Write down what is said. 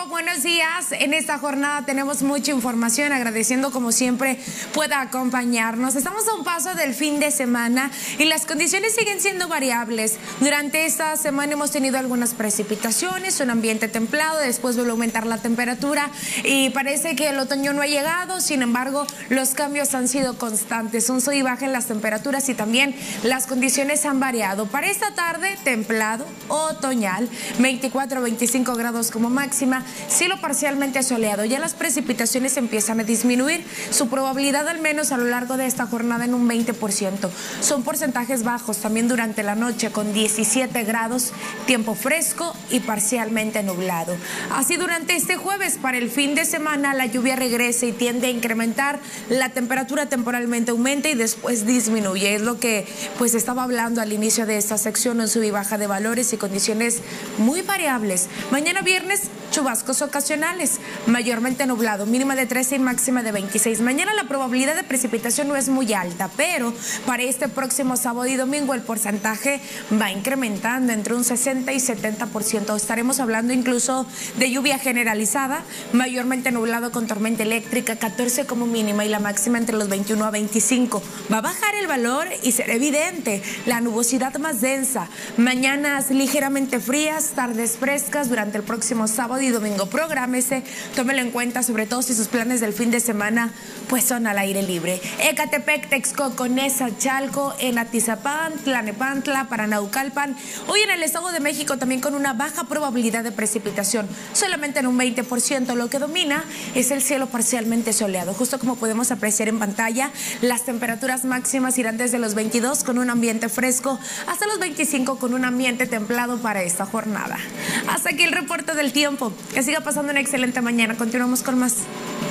tiempo, buenos días. En esta jornada tenemos mucha información, agradeciendo como siempre pueda acompañarnos. Estamos a un paso del fin de semana y las condiciones siguen siendo variables. Durante esta semana hemos tenido algunas precipitaciones, un ambiente templado, después vuelve a aumentar la temperatura y parece que el otoño no ha llegado. Sin embargo, los cambios han sido constantes, un sub y baja en las temperaturas y también las condiciones han variado. Para esta tarde, templado, otoñal, 24-25 grados como máxima, cielo parcialmente soleado. Ya las precipitaciones empiezan a disminuir, su probabilidad al menos a lo largo de esta jornada en un 20%. Son porcentajes bajos también durante la noche con 17 grados, tiempo fresco y parcialmente nublado. Así durante este jueves, para el fin de semana, la lluvia regresa y tiende a incrementar, la temperatura temporalmente aumenta y después disminuye. Es lo que pues estaba hablando al inicio de esta sección, un sub y baja de valores y condiciones muy variables. Mañana viernes, chubascos ocasionales, mayormente nublado, mínima de 13 y máxima de 26. Mañana la probabilidad de precipitación no es muy alta, pero para este próximo sábado y domingo el porcentaje va incrementando entre un 60 y 70%. Estaremos hablando incluso de lluvia generalizada, mayormente nublado con tormenta eléctrica, 14 como mínima y la máxima entre los 21 a 25. Va a bajar el valor y será evidente la nubosidad más densa. Mañanas ligeramente frías, tardes frescas durante el próximo sábado y domingo. Prográmese, tómelo en cuenta, sobre todo si sus planes del fin de semana pues son al aire libre. Ecatepec, Texcoco, Neza, Chalco, en Atizapán, Tlanepantla, Paranaucalpan. Hoy en el Estado de México también con una baja probabilidad de precipitación, solamente en un 20%. Lo que domina es el cielo parcialmente soleado. Justo como podemos apreciar en pantalla, las temperaturas máximas irán desde los 22 con un ambiente fresco hasta los 25 con un ambiente templado para esta jornada. Hasta aquí el reporte del tiempo. Que siga pasando una excelente mañana. Continuamos con más.